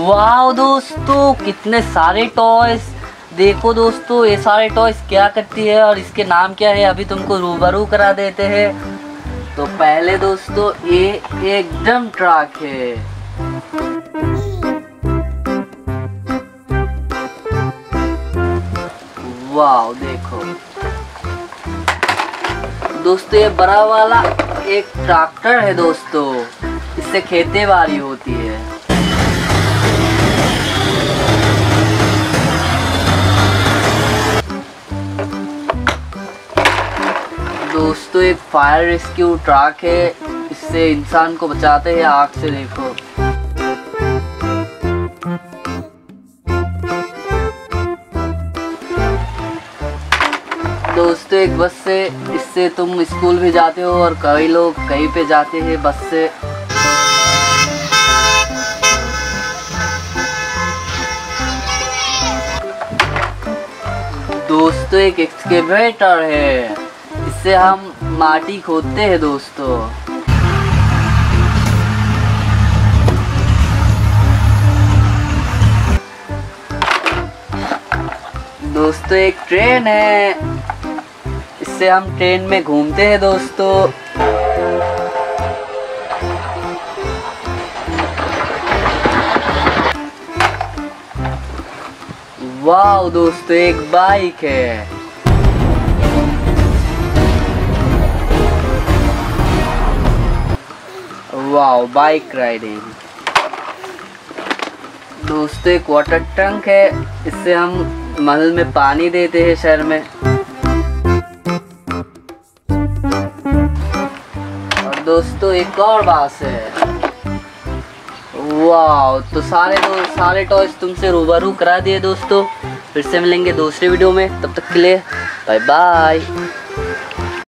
वाह दोस्तों, कितने सारे टॉयज। देखो दोस्तों, ये सारे टॉयज क्या करती है और इसके नाम क्या है, अभी तुमको रूबरू करा देते हैं। तो पहले दोस्तों ये एकदम ट्रक है। वाह देखो दोस्तों, ये बड़ा वाला एक ट्रैक्टर है दोस्तों, इससे खेती बाड़ी होती है। दोस्तों एक फायर रेस्क्यू ट्रक है, इससे इंसान को बचाते हैं आग से। देखो दोस्तों एक बस से, इससे तुम स्कूल भी जाते हो और कई लोग कहीं पे जाते हैं बस से। दोस्तों एक एक्सकेवेटर है, इससे हम माटी खोदते हैं दोस्तों। दोस्तों एक ट्रेन है, इससे हम ट्रेन में घूमते हैं दोस्तों। वाह दोस्तों एक बाइक है। वाह बाइक राइडिंग। दोस्तों एक वाटर टैंक है, इससे हम महल में पानी देते हैं शहर में। और दोस्तों एक और बात है। वाह, तो सारे टॉयज तुमसे रूबरू करा दिए दोस्तों। फिर से मिलेंगे दूसरे वीडियो में, तब तक के लिए बाय बाय।